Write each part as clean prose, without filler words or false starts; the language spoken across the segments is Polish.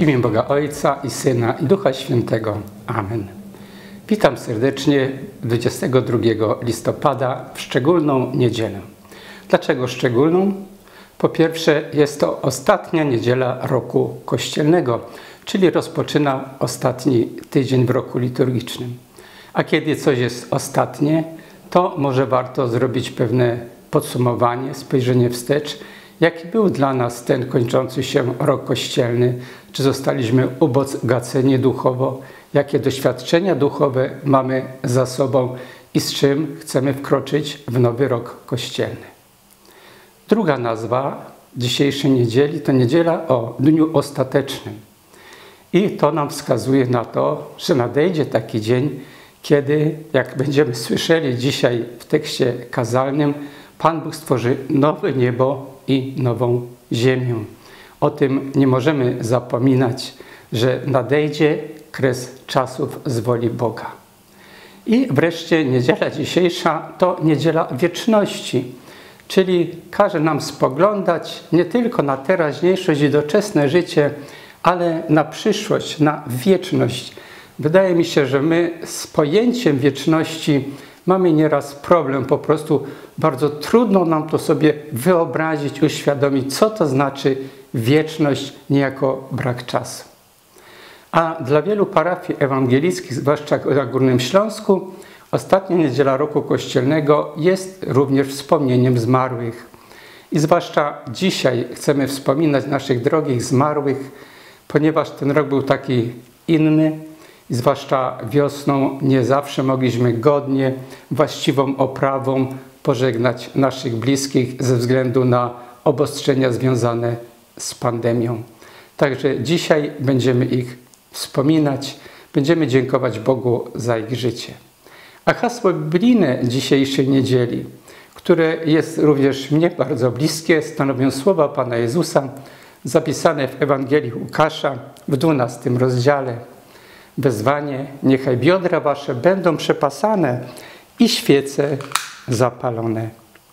imię Boga Ojca i Syna i Ducha Świętego. Amen. Witam serdecznie 22 listopada w szczególną niedzielę. Dlaczego szczególną? Po pierwsze, jest to ostatnia niedziela roku kościelnego, czyli rozpoczyna ostatni tydzień w roku liturgicznym. A kiedy coś jest ostatnie, to może warto zrobić pewne podsumowanie, spojrzenie wstecz, jaki był dla nas ten kończący się rok kościelny, czy zostaliśmy ubogaceni duchowo, jakie doświadczenia duchowe mamy za sobą i z czym chcemy wkroczyć w nowy rok kościelny. Druga nazwa dzisiejszej niedzieli to niedziela o dniu ostatecznym. I to nam wskazuje na to, że nadejdzie taki dzień, kiedy, jak będziemy słyszeli dzisiaj w tekście kazalnym, Pan Bóg stworzy nowe niebo i nową ziemię. O tym nie możemy zapominać, że nadejdzie kres czasów z woli Boga. I wreszcie niedziela dzisiejsza to niedziela wieczności, czyli każe nam spoglądać nie tylko na teraźniejszość i doczesne życie, ale na przyszłość, na wieczność. Wydaje mi się, że my z pojęciem wieczności mamy nieraz problem, po prostu bardzo trudno nam to sobie wyobrazić, uświadomić, co to znaczy wieczność, niejako brak czasu. A dla wielu parafii ewangelickich, zwłaszcza na Górnym Śląsku, ostatnia niedziela roku kościelnego jest również wspomnieniem zmarłych. I zwłaszcza dzisiaj chcemy wspominać naszych drogich zmarłych, ponieważ ten rok był taki inny, i zwłaszcza wiosną nie zawsze mogliśmy godnie, właściwą oprawą pożegnać naszych bliskich ze względu na obostrzenia związane z pandemią. Także dzisiaj będziemy ich wspominać, będziemy dziękować Bogu za ich życie. A hasło biblijne dzisiejszej niedzieli, które jest również mnie bardzo bliskie, stanowią słowa Pana Jezusa zapisane w Ewangelii Łukasza w 12 rozdziale. Wezwanie: niechaj biodra wasze będą przepasane i świece zapalone.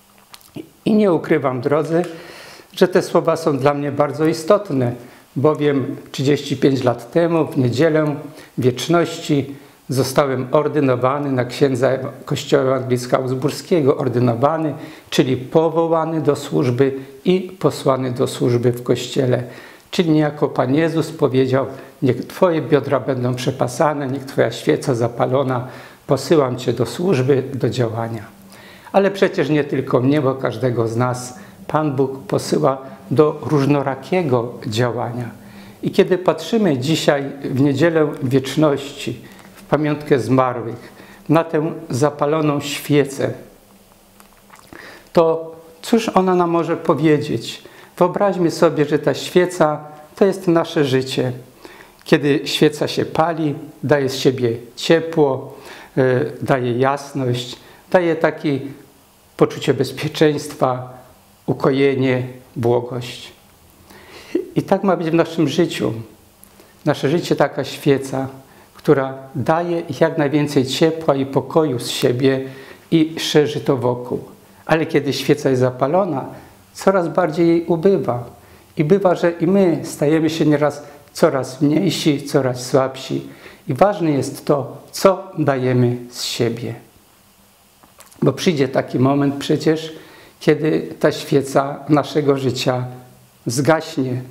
I nie ukrywam, drodzy, że te słowa są dla mnie bardzo istotne, bowiem 35 lat temu w niedzielę wieczności zostałem ordynowany na księdza Kościoła Ewangelicko-Augsburskiego, ordynowany, czyli powołany do służby i posłany do służby w Kościele. Czyli niejako Pan Jezus powiedział: niech Twoje biodra będą przepasane, niech Twoja świeca zapalona, posyłam Cię do służby, do działania. Ale przecież nie tylko mnie, bo każdego z nas Pan Bóg posyła do różnorakiego działania. I kiedy patrzymy dzisiaj w niedzielę wieczności, w pamiątkę zmarłych, na tę zapaloną świecę, to cóż ona nam może powiedzieć? Wyobraźmy sobie, że ta świeca to jest nasze życie. Kiedy świeca się pali, daje z siebie ciepło, daje jasność, daje takie poczucie bezpieczeństwa, ukojenie, błogość. I tak ma być w naszym życiu. Nasze życie taka świeca, która daje jak najwięcej ciepła i pokoju z siebie i szerzy to wokół. Ale kiedy świeca jest zapalona, coraz bardziej jej ubywa. I bywa, że i my stajemy się nieraz coraz mniejsi, coraz słabsi. I ważne jest to, co dajemy z siebie. Bo przyjdzie taki moment przecież, kiedy ta świeca naszego życia zgaśnie.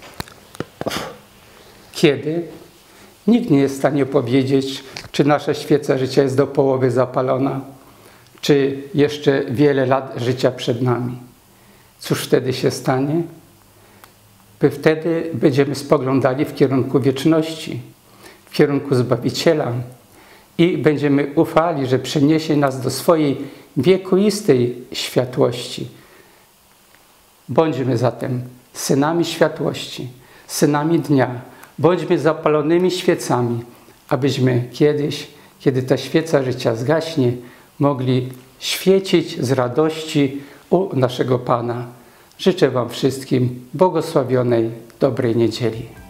Kiedy? Nikt nie jest w stanie powiedzieć, czy nasza świeca życia jest do połowy zapalona, czy jeszcze wiele lat życia przed nami. Cóż wtedy się stanie? Wtedy będziemy spoglądali w kierunku wieczności, w kierunku Zbawiciela i będziemy ufali, że przeniesie nas do swojej wiekuistej światłości. Bądźmy zatem synami światłości, synami dnia, bądźmy zapalonymi świecami, abyśmy kiedyś, kiedy ta świeca życia zgaśnie, mogli świecić z radości u naszego Pana. Życzę Wam wszystkim błogosławionej, dobrej niedzieli.